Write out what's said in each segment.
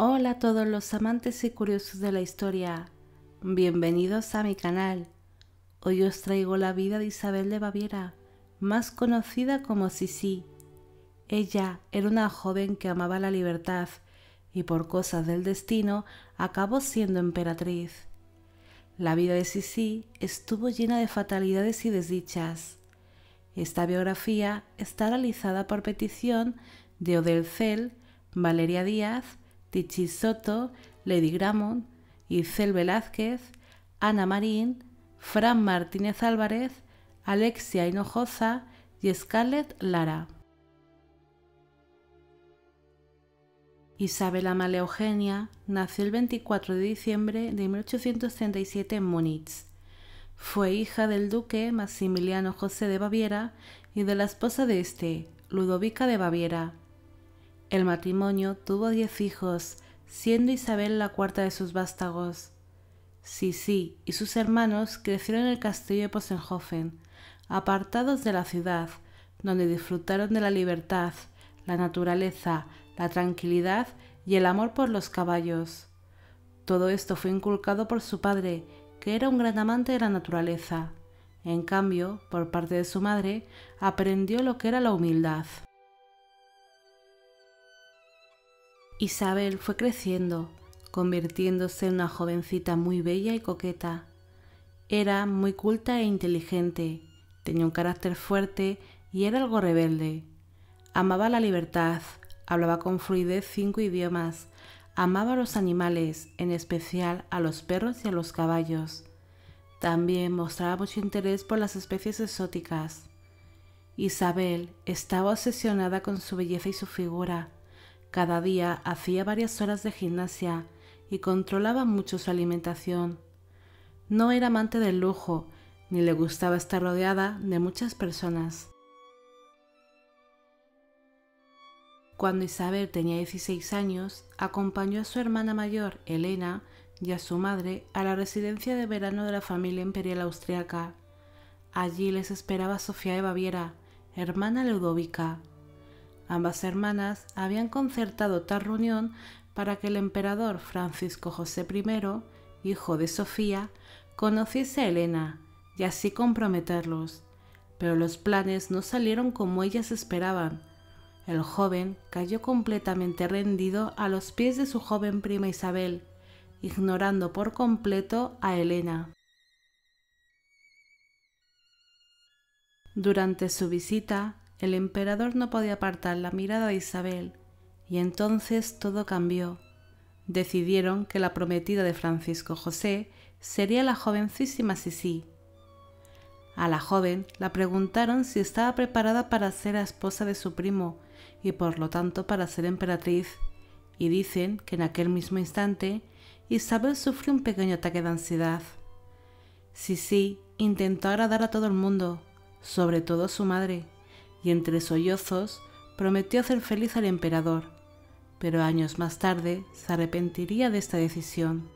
Hola a todos los amantes y curiosos de la historia, bienvenidos a mi canal. Hoy os traigo la vida de Isabel de Baviera, más conocida como Sisi. Ella era una joven que amaba la libertad y por cosas del destino acabó siendo emperatriz. La vida de Sisi estuvo llena de fatalidades y desdichas. Esta biografía está realizada por petición de Odell Cell, Valeria Díaz, Tichi Soto, Lady Gramont, Itzel Velázquez, Ana Marín, Fran Martínez Álvarez, Alexia Hinojosa y Scarlett Lara. Isabel Amalia Eugenia nació el 24 de diciembre de 1837 en Múnich. Fue hija del duque Maximiliano José de Baviera y de la esposa de este, Ludovica de Baviera. El matrimonio tuvo 10 hijos, siendo Isabel la cuarta de sus vástagos. Sisi y sus hermanos crecieron en el castillo de Possenhofen, apartados de la ciudad, donde disfrutaron de la libertad, la naturaleza, la tranquilidad y el amor por los caballos. Todo esto fue inculcado por su padre, que era un gran amante de la naturaleza. En cambio, por parte de su madre, aprendió lo que era la humildad. Isabel fue creciendo, convirtiéndose en una jovencita muy bella y coqueta. Era muy culta e inteligente, tenía un carácter fuerte y era algo rebelde. Amaba la libertad, hablaba con fluidez 5 idiomas, amaba a los animales, en especial a los perros y a los caballos. También mostraba mucho interés por las especies exóticas. Isabel estaba obsesionada con su belleza y su figura. Cada día hacía varias horas de gimnasia y controlaba mucho su alimentación. No era amante del lujo, ni le gustaba estar rodeada de muchas personas. Cuando Isabel tenía 16 años, acompañó a su hermana mayor, Elena, y a su madre a la residencia de verano de la familia imperial austriaca. Allí les esperaba Sofía de Baviera, hermana Ludovica. Ambas hermanas habían concertado tal reunión para que el emperador Francisco José I, hijo de Sofía, conociese a Elena y así comprometerlos, pero los planes no salieron como ellas esperaban. El joven cayó completamente rendido a los pies de su joven prima Isabel, ignorando por completo a Elena. Durante su visita, el emperador no podía apartar la mirada de Isabel, y entonces todo cambió. Decidieron que la prometida de Francisco José sería la jovencísima Sisi. A la joven la preguntaron si estaba preparada para ser la esposa de su primo y por lo tanto para ser emperatriz, y dicen que en aquel mismo instante Isabel sufrió un pequeño ataque de ansiedad. Sisi intentó agradar a todo el mundo, sobre todo a su madre, y entre sollozos prometió hacer feliz al emperador, pero años más tarde se arrepentiría de esta decisión.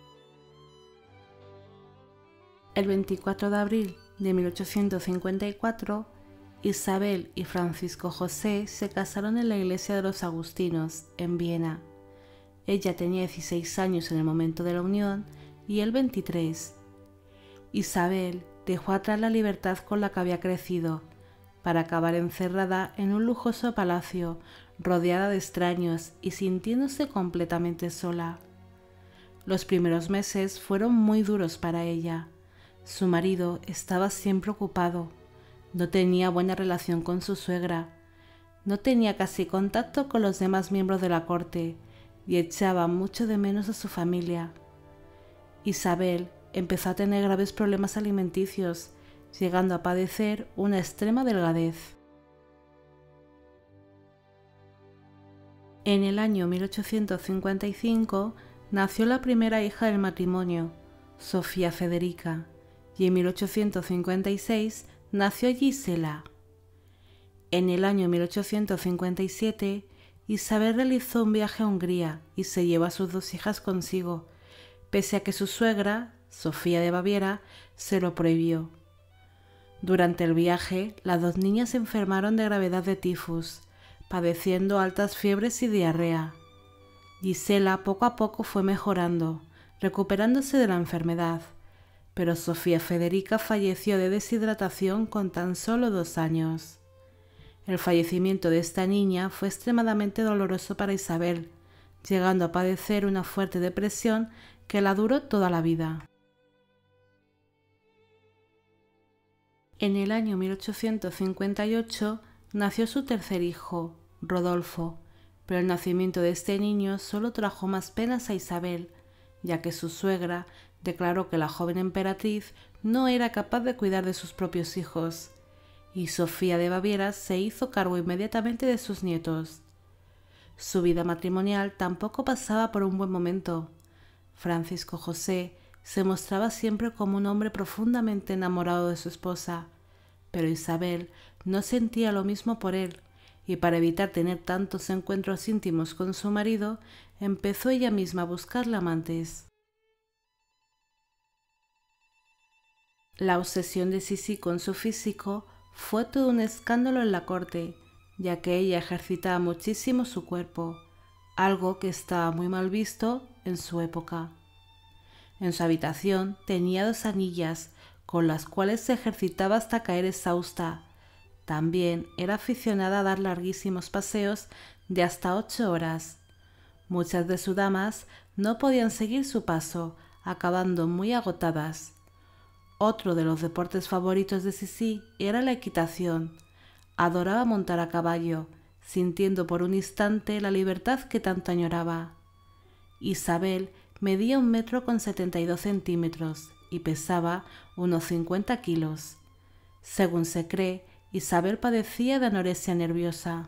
El 24 de abril de 1854, Isabel y Francisco José se casaron en la iglesia de los Agustinos, en Viena. Ella tenía 16 años en el momento de la unión y él 23. Isabel dejó atrás la libertad con la que había crecido, para acabar encerrada en un lujoso palacio, rodeada de extraños y sintiéndose completamente sola. Los primeros meses fueron muy duros para ella. Su marido estaba siempre ocupado, no tenía buena relación con su suegra, no tenía casi contacto con los demás miembros de la corte y echaba mucho de menos a su familia. Isabel empezó a tener graves problemas alimenticios, llegando a padecer una extrema delgadez. En el año 1855 nació la primera hija del matrimonio, Sofía Federica, y en 1856 nació Gisela. En el año 1857, Isabel realizó un viaje a Hungría y se llevó a sus 2 hijas consigo, pese a que su suegra, Sofía de Baviera, se lo prohibió. Durante el viaje, las 2 niñas se enfermaron de gravedad de tifus, padeciendo altas fiebres y diarrea. Gisela poco a poco fue mejorando, recuperándose de la enfermedad, pero Sofía Federica falleció de deshidratación con tan solo 2 años. El fallecimiento de esta niña fue extremadamente doloroso para Isabel, llegando a padecer una fuerte depresión que la duró toda la vida. En el año 1858 nació su tercer hijo, Rodolfo, pero el nacimiento de este niño solo trajo más penas a Isabel, ya que su suegra declaró que la joven emperatriz no era capaz de cuidar de sus propios hijos, y Sofía de Baviera se hizo cargo inmediatamente de sus nietos. Su vida matrimonial tampoco pasaba por un buen momento. Francisco José se mostraba siempre como un hombre profundamente enamorado de su esposa, pero Isabel no sentía lo mismo por él, y para evitar tener tantos encuentros íntimos con su marido, empezó ella misma a buscarle amantes. La obsesión de Sisi con su físico fue todo un escándalo en la corte, ya que ella ejercitaba muchísimo su cuerpo, algo que estaba muy mal visto en su época. En su habitación tenía 2 anillas, con las cuales se ejercitaba hasta caer exhausta. También era aficionada a dar larguísimos paseos de hasta 8 horas. Muchas de sus damas no podían seguir su paso, acabando muy agotadas. Otro de los deportes favoritos de Sisi era la equitación. Adoraba montar a caballo, sintiendo por un instante la libertad que tanto añoraba. Isabel medía 1,72 m y pesaba unos 50 kilos. Según se cree, Isabel padecía de anorexia nerviosa.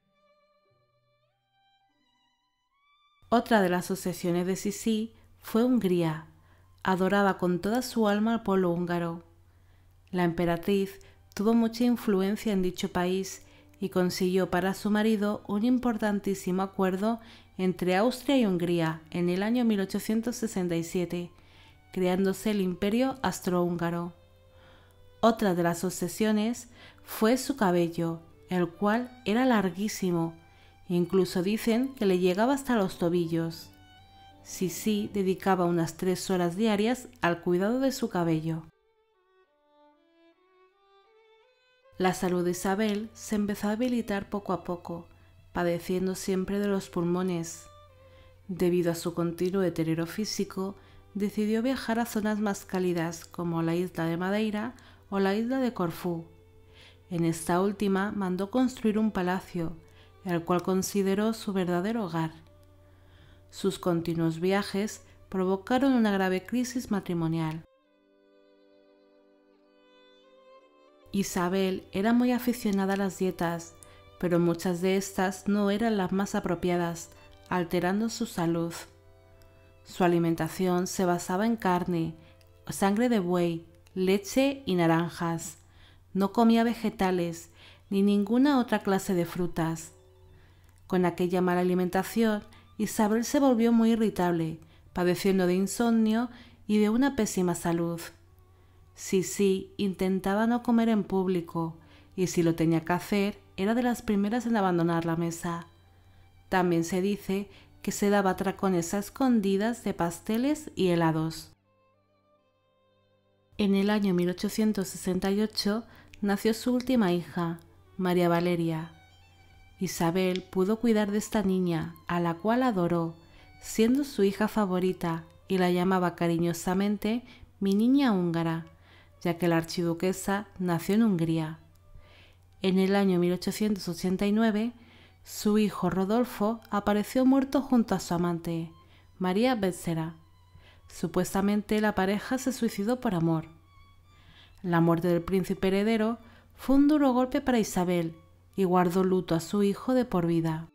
Otra de las obsesiones de Sisi fue Hungría. Adoraba con toda su alma al pueblo húngaro. La emperatriz tuvo mucha influencia en dicho país y consiguió para su marido un importantísimo acuerdo entre Austria y Hungría en el año 1867, creándose el Imperio Austrohúngaro. Otra de las obsesiones fue su cabello, el cual era larguísimo, incluso dicen que le llegaba hasta los tobillos. Sisi dedicaba unas 3 horas diarias al cuidado de su cabello. La salud de Isabel se empezó a debilitar poco a poco, padeciendo siempre de los pulmones. Debido a su continuo deterioro físico, decidió viajar a zonas más cálidas como la isla de Madeira o la isla de Corfú. En esta última mandó construir un palacio, el cual consideró su verdadero hogar. Sus continuos viajes provocaron una grave crisis matrimonial. Isabel era muy aficionada a las dietas, pero muchas de estas no eran las más apropiadas, alterando su salud. Su alimentación se basaba en carne, sangre de buey, leche y naranjas. No comía vegetales ni ninguna otra clase de frutas. Con aquella mala alimentación, Isabel se volvió muy irritable, padeciendo de insomnio y de una pésima salud. Sisi intentaba no comer en público, y si lo tenía que hacer, era de las primeras en abandonar la mesa. También se dice que se daba atracones a escondidas de pasteles y helados. En el año 1868 nació su última hija, María Valeria. Isabel pudo cuidar de esta niña, a la cual adoró, siendo su hija favorita, y la llamaba cariñosamente mi niña húngara, ya que la archiduquesa nació en Hungría. En el año 1889, su hijo Rodolfo apareció muerto junto a su amante, María Becerra. Supuestamente la pareja se suicidó por amor. La muerte del príncipe heredero fue un duro golpe para Isabel y guardó luto a su hijo de por vida.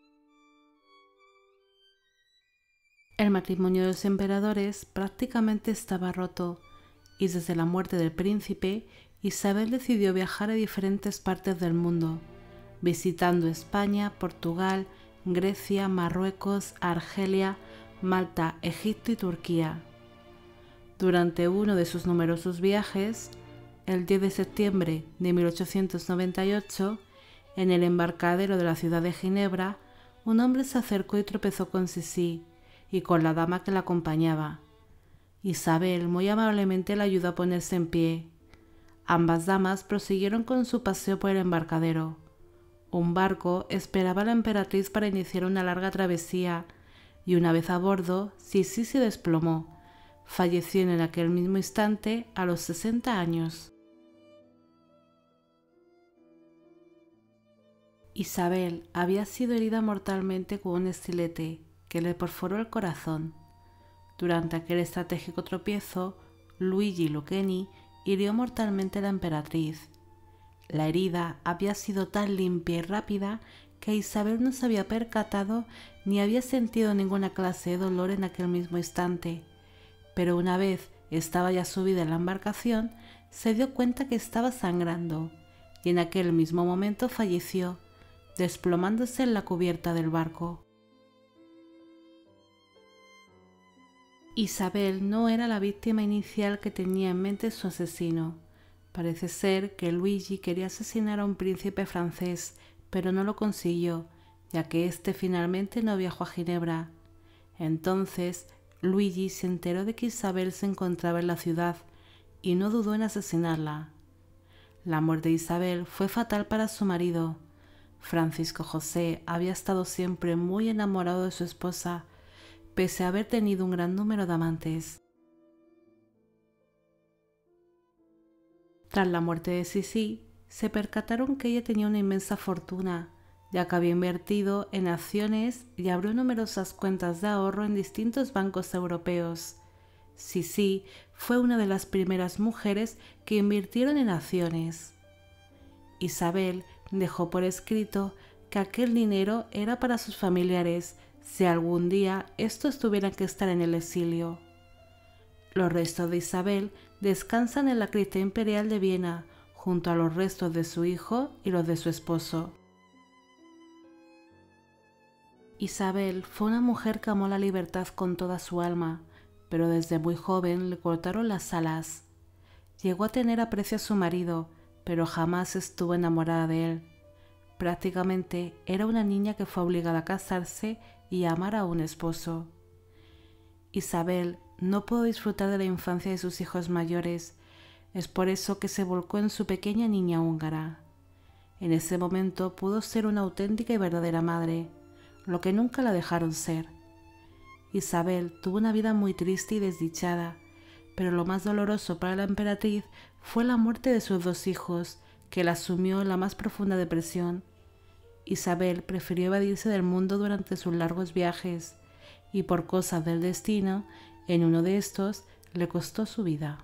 El matrimonio de los emperadores prácticamente estaba roto, y desde la muerte del príncipe, Isabel decidió viajar a diferentes partes del mundo, visitando España, Portugal, Grecia, Marruecos, Argelia, Malta, Egipto y Turquía. Durante uno de sus numerosos viajes, el 10 de septiembre de 1898, en el embarcadero de la ciudad de Ginebra, un hombre se acercó y tropezó con Sisi, y con la dama que la acompañaba. Isabel muy amablemente la ayudó a ponerse en pie. Ambas damas prosiguieron con su paseo por el embarcadero. Un barco esperaba a la emperatriz para iniciar una larga travesía, y una vez a bordo, Sisi se desplomó. Falleció en aquel mismo instante a los 60 años. Isabel había sido herida mortalmente con un estilete que le perforó el corazón. Durante aquel estratégico tropiezo, Luigi Lucchesi hirió mortalmente a la emperatriz. La herida había sido tan limpia y rápida que Isabel no se había percatado ni había sentido ninguna clase de dolor en aquel mismo instante, pero una vez estaba ya subida en la embarcación, se dio cuenta que estaba sangrando y en aquel mismo momento falleció, desplomándose en la cubierta del barco. Isabel no era la víctima inicial que tenía en mente su asesino. Parece ser que Luigi quería asesinar a un príncipe francés, pero no lo consiguió, ya que éste finalmente no viajó a Ginebra. Entonces, Luigi se enteró de que Isabel se encontraba en la ciudad y no dudó en asesinarla. La muerte de Isabel fue fatal para su marido. Francisco José había estado siempre muy enamorado de su esposa, pese a haber tenido un gran número de amantes. Tras la muerte de Sisi, se percataron que ella tenía una inmensa fortuna, ya que había invertido en acciones y abrió numerosas cuentas de ahorro en distintos bancos europeos. Sisi fue una de las primeras mujeres que invirtieron en acciones. Isabel dejó por escrito que aquel dinero era para sus familiares si algún día estos tuvieran que estar en el exilio. Los restos de Isabel descansan en la cripta imperial de Viena, junto a los restos de su hijo y los de su esposo. Isabel fue una mujer que amó la libertad con toda su alma, pero desde muy joven le cortaron las alas. Llegó a tener aprecio a su marido, pero jamás estuvo enamorada de él. Prácticamente era una niña que fue obligada a casarse y a amar a un esposo. Isabel no pudo disfrutar de la infancia de sus hijos mayores, es por eso que se volcó en su pequeña niña húngara. En ese momento pudo ser una auténtica y verdadera madre, lo que nunca la dejaron ser. Isabel tuvo una vida muy triste y desdichada, pero lo más doloroso para la emperatriz fue la muerte de sus dos hijos, que la sumió en la más profunda depresión. Isabel prefirió evadirse del mundo durante sus largos viajes, y por cosas del destino, en uno de estos le costó su vida.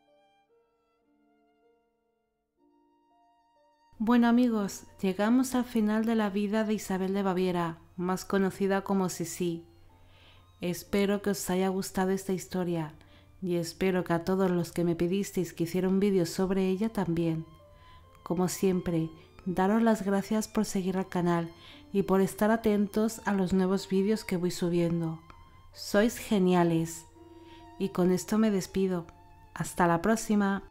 Bueno amigos, llegamos al final de la vida de Isabel de Baviera, más conocida como Sisi. Espero que os haya gustado esta historia y espero que a todos los que me pedisteis que hiciera un vídeo sobre ella también. Como siempre, daros las gracias por seguir al canal y por estar atentos a los nuevos vídeos que voy subiendo. Sois geniales. Y con esto me despido. Hasta la próxima.